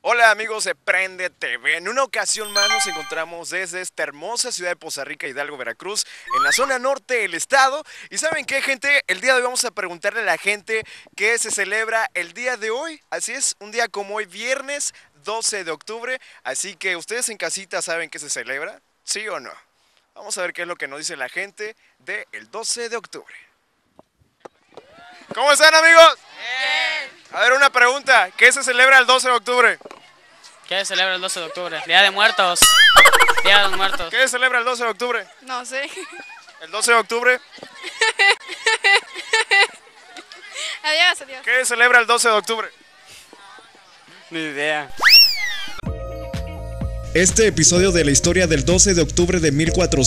Hola amigos de Prende TV, en una ocasión más nos encontramos desde esta hermosa ciudad de Poza Rica, Hidalgo, Veracruz, en la zona norte del estado. Y ¿saben qué, gente? El día de hoy vamos a preguntarle a la gente qué se celebra el día de hoy. Así es, un día como hoy, viernes 12 de octubre. Así que ustedes en casita saben qué se celebra, ¿sí o no? Vamos a ver qué es lo que nos dice la gente del 12 de octubre. ¿Cómo están, amigos? Bien. A ver, una pregunta, ¿qué se celebra el 12 de octubre? ¿Qué se celebra el 12 de octubre? Día de Muertos. Día de los Muertos. ¿Qué se celebra el 12 de octubre? No sé. ¿El 12 de octubre? Adiós, adiós. ¿Qué se celebra el 12 de octubre? Ni idea. Este episodio de la historia del 12 de octubre de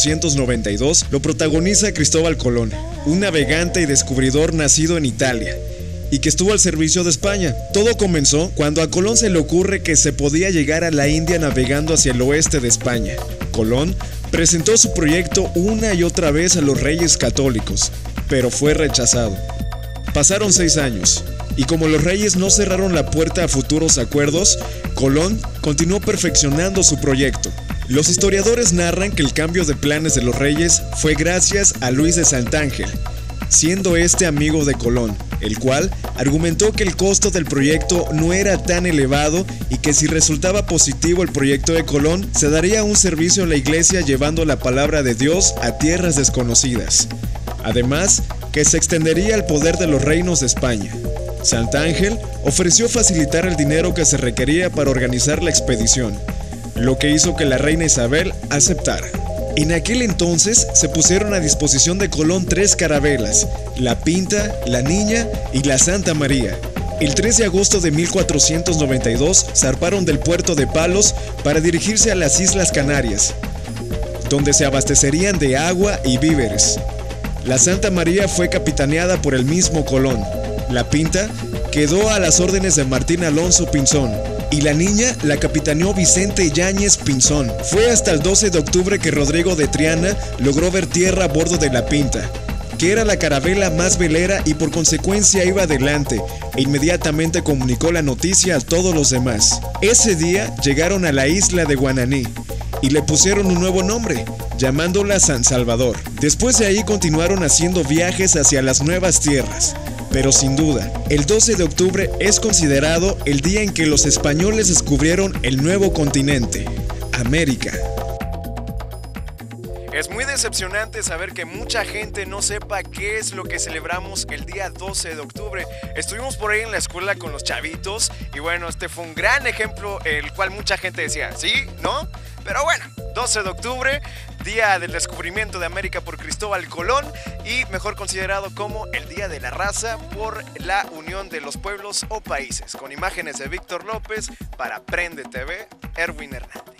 1492 lo protagoniza Cristóbal Colón, un navegante y descubridor nacido en Italia y que estuvo al servicio de España. Todo comenzó cuando a Colón se le ocurre que se podía llegar a la India navegando hacia el oeste de España. Colón presentó su proyecto una y otra vez a los reyes católicos, pero fue rechazado. Pasaron 6 años, y como los reyes no cerraron la puerta a futuros acuerdos, Colón continuó perfeccionando su proyecto. Los historiadores narran que el cambio de planes de los reyes fue gracias a Luis de Santángel, siendo este amigo de Colón, el cual argumentó que el costo del proyecto no era tan elevado y que si resultaba positivo el proyecto de Colón, se daría un servicio a la iglesia llevando la palabra de Dios a tierras desconocidas. Además, que se extendería el poder de los reinos de España. Santángel ofreció facilitar el dinero que se requería para organizar la expedición, lo que hizo que la reina Isabel aceptara. En aquel entonces se pusieron a disposición de Colón 3 carabelas, la Pinta, la Niña y la Santa María. El 3 de agosto de 1492 zarparon del puerto de Palos para dirigirse a las Islas Canarias, donde se abastecerían de agua y víveres. La Santa María fue capitaneada por el mismo Colón. La Pinta quedó a las órdenes de Martín Alonso Pinzón y la Niña la capitaneó Vicente Yáñez Pinzón. Fue hasta el 12 de octubre que Rodrigo de Triana logró ver tierra a bordo de la Pinta, que era la carabela más velera y por consecuencia iba adelante, e inmediatamente comunicó la noticia a todos los demás. Ese día llegaron a la isla de Guananí y le pusieron un nuevo nombre, llamándola San Salvador. Después de ahí continuaron haciendo viajes hacia las nuevas tierras. Pero sin duda, el 12 de octubre es considerado el día en que los españoles descubrieron el nuevo continente, América. Es muy decepcionante saber que mucha gente no sepa qué es lo que celebramos el día 12 de octubre. Estuvimos por ahí en la escuela con los chavitos y bueno, este fue un gran ejemplo el cual mucha gente decía, ¿sí? ¿No? Pero bueno, 12 de octubre, día del descubrimiento de América por Cristóbal Colón y mejor considerado como el Día de la Raza por la unión de los pueblos o países. Con imágenes de Víctor López para Prende TV, Erwin Hernández.